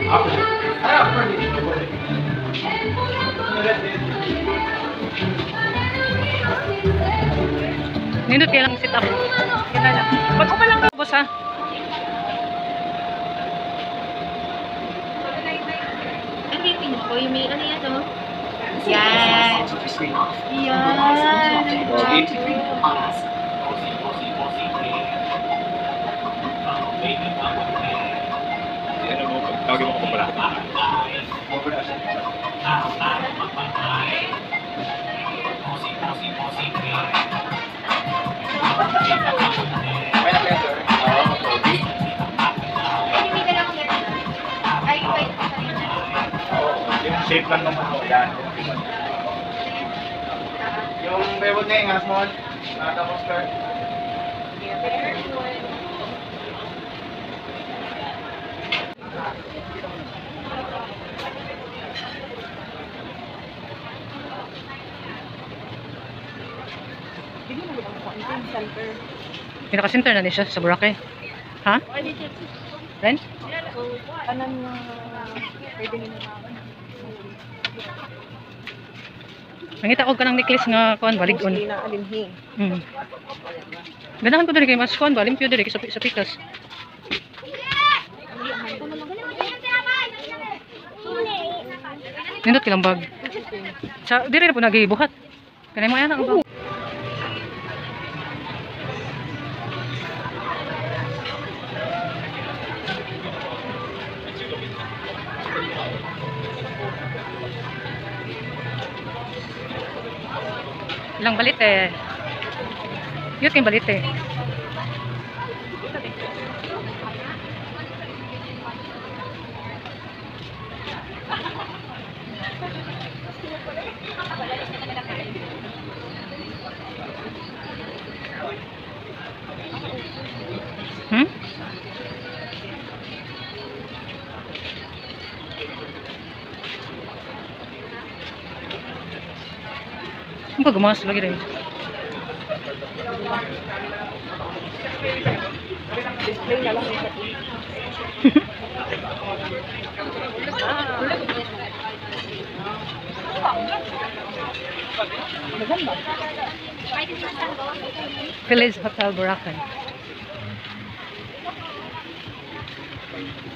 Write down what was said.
Nindot kayo lang sit up. Kailan lang. Ba't ko lang boss ha? Ang lipin ko, yung may ano yan o? Yan. Tawagin mo ko pala. Shape lang naman ako yan. Yung bebot niya yung small, tapos skirt. Pinaka-center na niya siya sa Boracay. Ha? Ren? Kanan mo, pwede nyo naman. Nangita ko ka ng necklace nga kuan balig-on. Ganahan ko diri kay mas kuan ba limpyo diri sa pikas. Nindot kilang bag. Sa diri na po nagibuhat. Kanay mo ana ang bag. Ilang balit eh. Yun yung balit eh. Ang pagmamas lagi rin. Display na lang. Village Hotel Boracay.